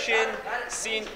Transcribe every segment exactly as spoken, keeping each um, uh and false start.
Action, scene.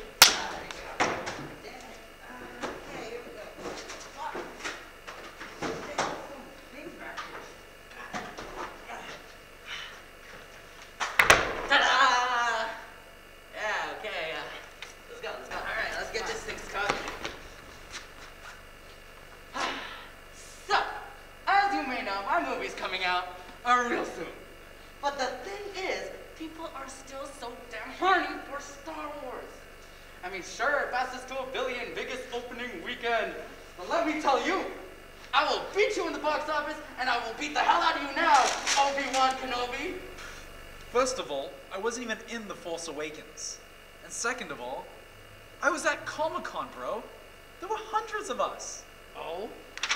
Coming out uh, real soon. But the thing is, people are still so damn horny for Star Wars. I mean, sure, it passes to a billion, biggest opening weekend. But let me tell you, I will beat you in the box office, and I will beat the hell out of you now, Obi-Wan Kenobi. First of all, I wasn't even in The Force Awakens. And second of all, I was at Comic-Con, bro. There were hundreds of us. Oh?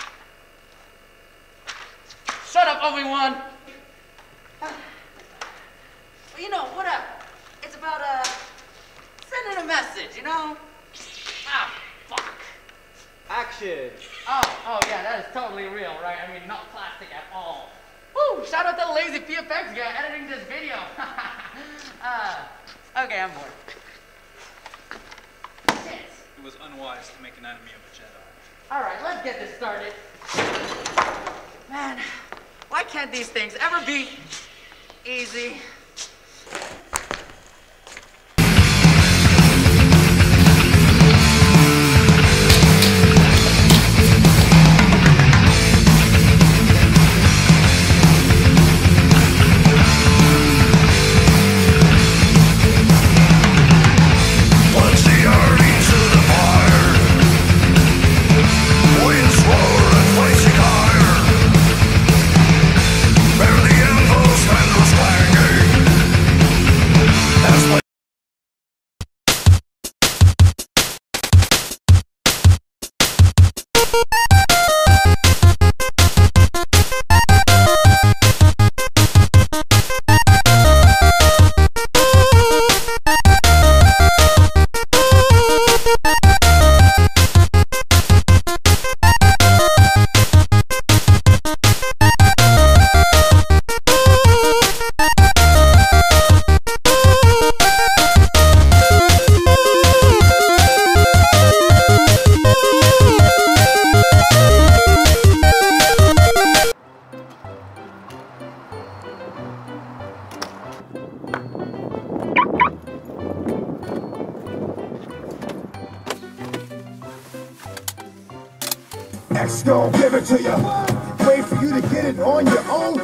Shut up, Obi-Wan! Uh, well, you know, what up? It's about, uh, sending a message, you know? Ah, fuck. Action. Oh, oh yeah, that is totally real, right? I mean, not plastic at all. Woo, shout out to the lazy V F X guy editing this video. uh, okay, I'm bored. Shit. It was unwise to make an enemy of a Jedi. All right, let's get this started. Man. Why can't these things ever be easy? X gon' give it to you. Wait for you to get it on your own.